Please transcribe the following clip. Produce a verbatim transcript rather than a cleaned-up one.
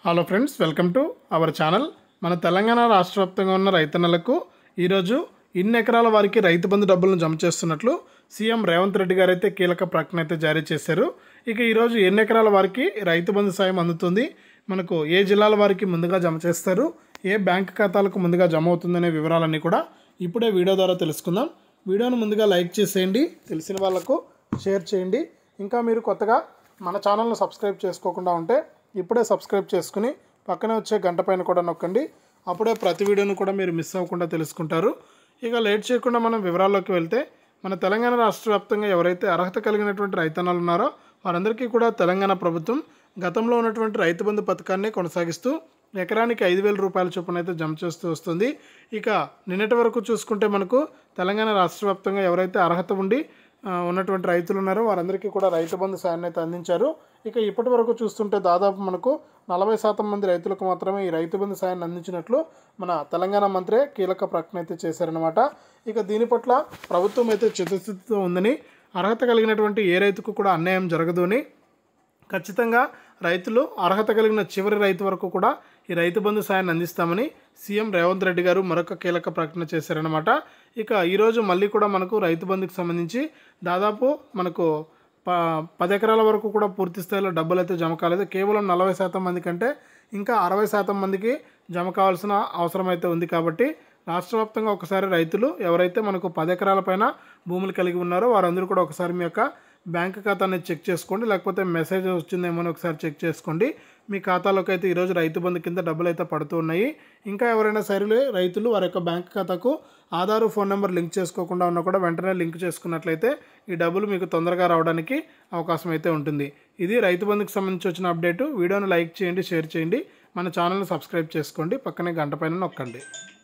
Hello friends, welcome to our channel. మన తెలంగాణ రాష్ట్ర వ్యాప్తంగా ఉన్న రైతన్నలకు ఈరోజు ఇన్ని ఎకరాల వారికి రైతు బంధు డబ్బులను జమ చేస్తున్నట్లు సీఎం రేవంత్ రెడ్డి గారు అయితే కీలక ప్రకటన అయితే జారీ చేశారు. ఇక ఈరోజు ఎన్ని ఎకరాల వారికి రైతు బంధు సాయం అందుతుంది, మనకు ఏ జిల్లాల వారికి ముందుగా జమ చేస్తారు, ఏ బ్యాంక్ ఖాతాలకు ముందుగా జమ అవుతుందనే వివరాలన్నీ కూడా ఇప్పుడే వీడియో ద్వారా తెలుసుకుందాం. వీడియోను ముందుగా లైక్ చేసేయండి, తెలిసిన వాళ్ళకు షేర్ చేయండి. ఇంకా మీరు కొత్తగా మన ఛానల్ను సబ్స్క్రైబ్ చేసుకోకుండా ఉంటే ఇప్పుడే సబ్స్క్రైబ్ చేసుకుని పక్కనే వచ్చే గంట పైన కూడా నొక్కండి. అప్పుడే ప్రతి వీడియోను కూడా మీరు మిస్ అవ్వకుండా తెలుసుకుంటారు. ఇక లేట్ చేయకుండా మనం వివరాల్లోకి వెళ్తే, మన తెలంగాణ రాష్ట్ర వ్యాప్తంగా ఎవరైతే అర్హత కలిగినటువంటి రైతన్నలు ఉన్నారో వారందరికీ కూడా తెలంగాణ ప్రభుత్వం గతంలో ఉన్నటువంటి రైతు బంధు పథకాన్ని కొనసాగిస్తూ ఎకరానికి ఐదు వేల రూపాయల చొప్పున అయితే జమ చేస్తూ వస్తుంది. ఇక నిన్నటి వరకు చూసుకుంటే మనకు తెలంగాణ రాష్ట్ర వ్యాప్తంగా ఎవరైతే అర్హత ఉండి ఉన్నటువంటి రైతులు ఉన్నారో వారందరికీ కూడా రైతు బంధు సాయాన్ని అయితే అందించారు. ఇక ఇప్పటి వరకు చూస్తుంటే దాదాపు మనకు నలభై శాతం మంది రైతులకు మాత్రమే ఈ రైతు బంధు సాయాన్ని అందించినట్లు మన తెలంగాణ మంత్రి కీలక ప్రకటన అయితే చేశారనమాట. ఇక దీని పట్ల ప్రభుత్వం అయితే చిత్తశుద్ధితో ఉందని, అర్హత కలిగినటువంటి ఏ రైతుకు కూడా అన్యాయం జరగదు అని, ఖచ్చితంగా రైతులు అర్హత కలిగిన చివరి రైతు వరకు కూడా ఈ రైతు బంధు సాయాన్ని అందిస్తామని సీఎం రేవంత్ రెడ్డి గారు మరొక కీలక ప్రకటన చేశారనమాట. ఇక ఈరోజు మళ్ళీ కూడా మనకు రైతు బంధుకు సంబంధించి దాదాపు మనకు ప పది ఎకరాల వరకు కూడా పూర్తి స్థాయిలో డబ్బులు అయితే జమ కాలేదు. కేవలం నలభై శాతం మంది కంటే ఇంకా అరవై శాతం మందికి జమ కావాల్సిన అవసరం అయితే ఉంది. కాబట్టి రాష్ట్ర వ్యాప్తంగా ఒకసారి రైతులు ఎవరైతే మనకు పది ఎకరాల పైన భూములు కలిగి ఉన్నారో వారందరూ కూడా ఒకసారి మీ యొక్క బ్యాంక్ ఖాతాని చెక్ చేసుకోండి, లేకపోతే మెసేజ్ వచ్చిందేమో అని ఒకసారి చెక్ చేసుకోండి. మీ ఖాతాలోకి అయితే ఈరోజు రైతు బంధు కింద డబ్బులు అయితే పడుతూ ఉన్నాయి. ఇంకా ఎవరైనా సరే రైతులు వారి యొక్క బ్యాంక్ ఖాతాకు ఆధార్ ఫోన్ నెంబర్ లింక్ చేసుకోకుండా ఉన్నా కూడా వెంటనే లింక్ చేసుకున్నట్లయితే ఈ డబ్బులు మీకు తొందరగా రావడానికి అవకాశం అయితే ఉంటుంది. ఇది రైతు బంధుకు సంబంధించి వచ్చిన అప్డేటు. వీడియోను లైక్ చేయండి, షేర్ చేయండి, మన ఛానల్ని సబ్స్క్రైబ్ చేసుకోండి, పక్కనే గంట పైన నొక్కండి.